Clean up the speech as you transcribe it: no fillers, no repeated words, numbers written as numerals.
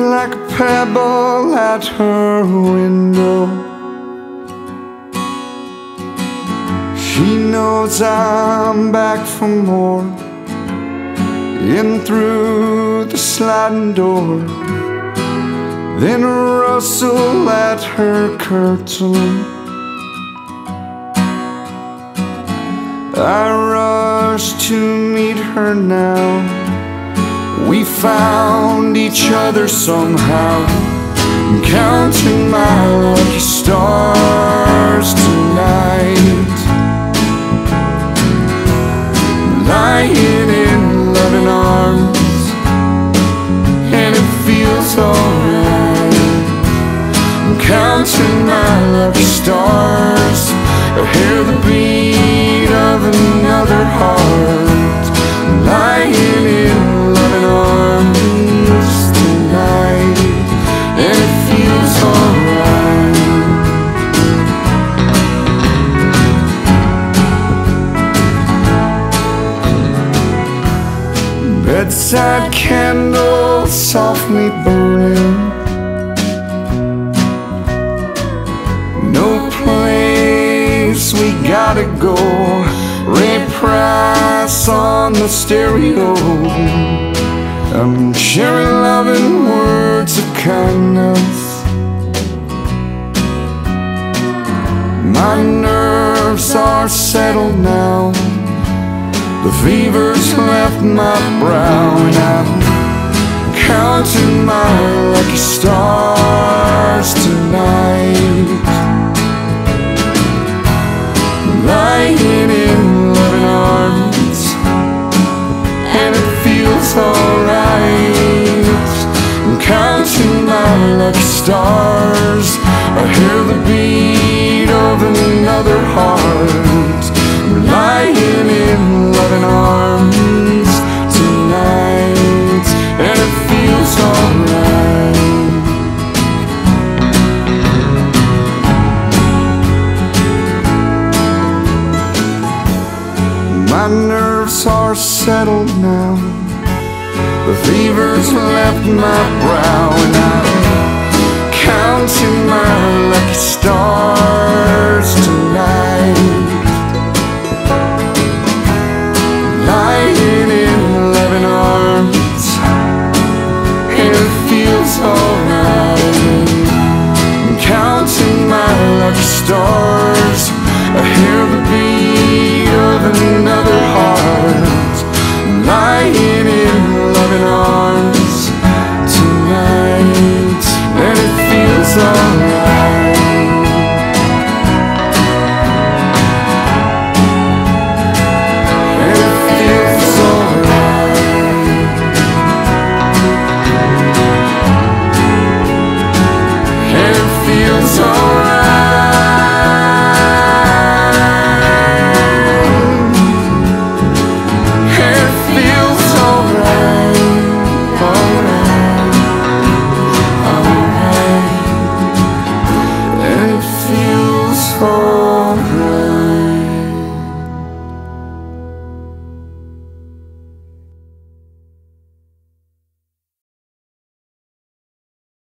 like a pebble at her window. She knows I'm back for more. In through the sliding door, then a rustle at her curtain. I rush to meet her now. We found each other somehow. I'm counting my lucky stars tonight. Lying in loving arms, and it feels alright. I'm counting my lucky stars. I hear the beat of another heart. Lying in loving arms tonight, and it feels alright. Bedside candles softly burning. No place we gotta go. Ray Price on the stereo. I'm sharing loving words of kindness. My nerves are settled now. The fever's left my brow, and I'm counting my lucky stars tonight. Lying in loving arms, and it feels alright. I'm counting my lucky stars. I hear the beat of another heart. I'm lying in loving arms tonight, and it feels alright. My nerves are settled now. The fever's left my brow, and I'm counting my lucky stars